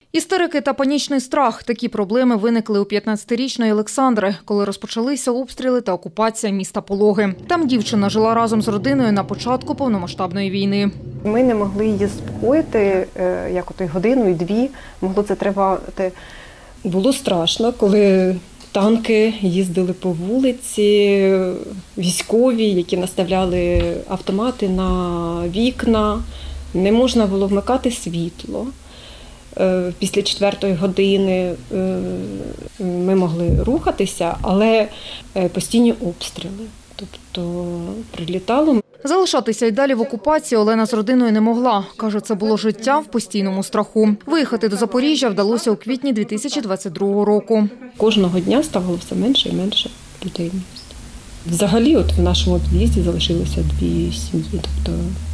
Істерики та панічний страх – такі проблеми виникли у 15-річної Олександри, коли розпочалися обстріли та окупація міста Пологи. Там дівчина жила разом з родиною на початку повномасштабної війни. Ми не могли її заспокоїти, як ото годину і дві, могло це тривати. Було страшно, коли танки їздили по вулиці, військові, які наставляли автомати на вікна. Не можна було вмикати світло. Після 4-ї години ми могли рухатися, але постійні обстріли. Тобто прилітало. Залишатися й далі в окупації Олена з родиною не могла. Каже, це було життя в постійному страху. Виїхати до Запоріжжя вдалося у квітні 2022 року. Кожного дня ставало все менше і менше людей в місті. Взагалі, от в нашому під'їзді залишилося 2 сім'ї, тобто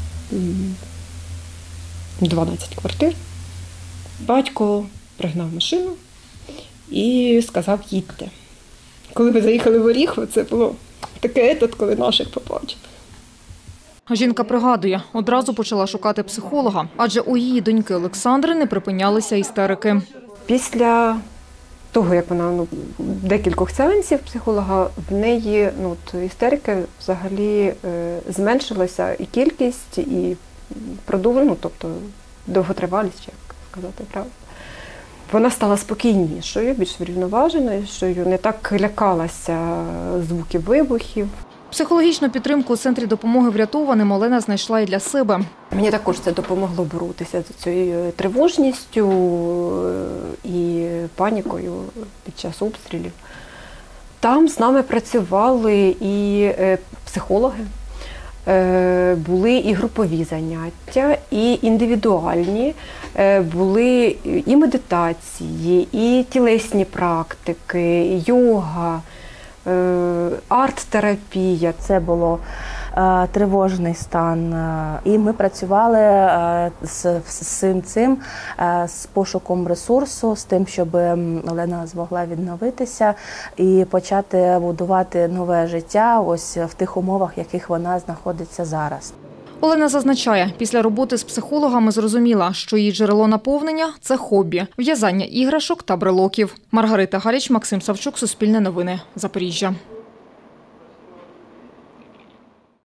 12 квартир. Батько пригнав машину і сказав: їдьте. Коли ми заїхали в Оріхово, це було таке, коли наших побачив. Жінка пригадує, одразу почала шукати психолога, адже у її доньки Олександри не припинялися істерики. Після того, як вона декількох сеансів психолога, в неї істерики взагалі зменшилася і кількість, і тобто довготривалість, як сказати правду. Вона стала спокійнішою, більш врівноваженою, не так лякалася звуків вибухів. Психологічну підтримку у центрі допомоги врятованим Олена знайшла і для себе. Мені також це допомогло боротися з цією тривожністю і панікою під час обстрілів. Там з нами працювали і психологи, були і групові заняття, і індивідуальні, були і медитації, і тілесні практики, і йога, арт-терапія. Це було тривожний стан, і ми працювали з цим, з пошуком ресурсу, з тим, щоб Олена змогла відновитися і почати будувати нове життя ось в тих умовах, в яких вона знаходиться зараз. Олена зазначає, після роботи з психологами зрозуміла, що її джерело наповнення – це хобі – в'язання іграшок та брелоків. Маргарита Галіч, Максим Савчук, Суспільне новини, Запоріжжя.